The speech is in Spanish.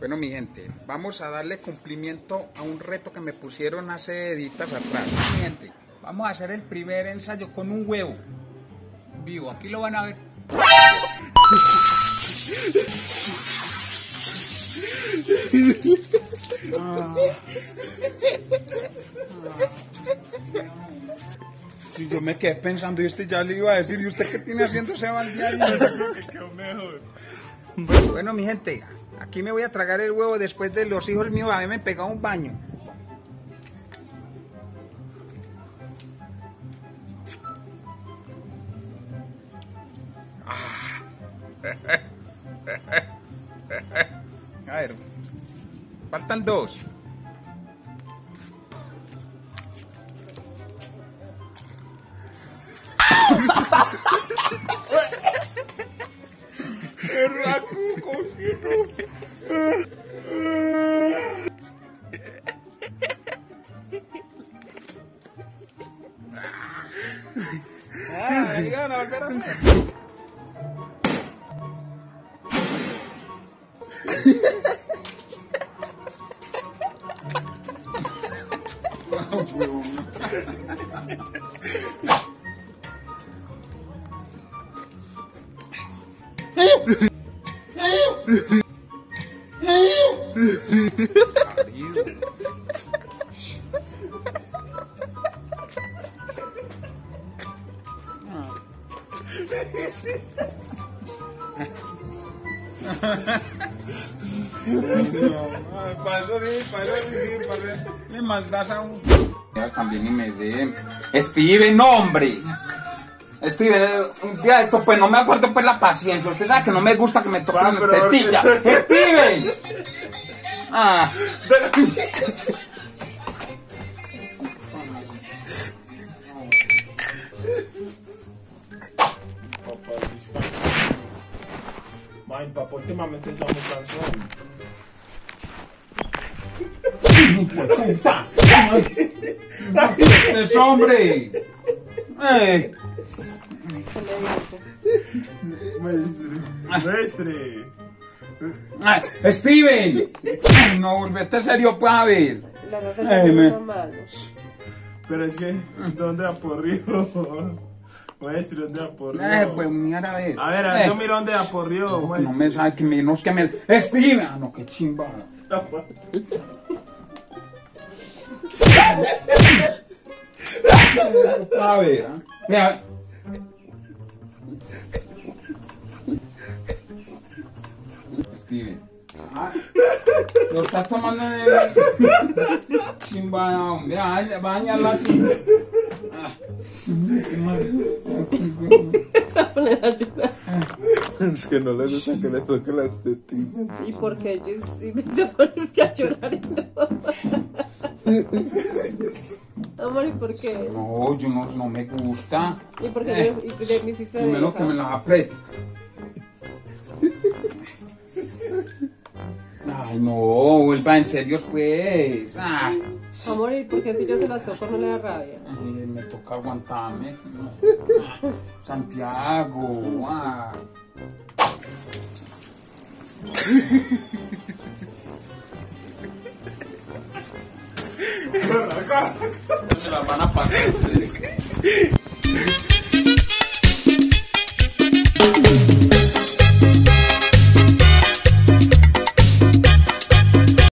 Bueno, mi gente, vamos a darle cumplimiento a un reto que me pusieron hace editas atrás. Mi gente, vamos a hacer el primer ensayo con un huevo vivo. Aquí lo van a ver. Si yo me quedé pensando y ya le iba a decir, ¿y usted qué tiene haciendo ese balde? Yo creo que quedó mejor. Bueno, mi gente, aquí me voy a tragar el huevo después de los hijos míos haberme pegado un baño. A ver, faltan dos. Van a volver a hacer. Le mandas a un... También y me den. Steven, hombre. Steven, un día de esto pues no me aguanto pues la paciencia. Usted sabe que no me gusta que me toquen las tetillas. Steven. Papá, últimamente estamos cansados. ¡Es hombre! Maestre. ¡Steven! Ay, no, volvete serio, pues, a ver. Pero es que, ¿dónde aporrió? Maestro, ¿dónde aporrió? Pues mira, a ver. A ver, yo miro dónde aporrió, no me sabe que menos que me... ¡Steven! Ah, no, qué chimba. A ver, mira. Steven. Lo estás tomando de... chimba, hombre. Bañala así. Es que no le gusta que le toque las tetillas. ¿Y por qué ellos sí te pones a llorar y todo? Amor, ¿y por qué? No, yo no me gusta. ¿Y por qué me hiciste primero que me las apriete. Ay, no, vuelva en serio, pues. Amor, ¿y por qué si yo se las toco no le da rabia? Ay, me toca aguantarme. Santiago. Se las van a pagar.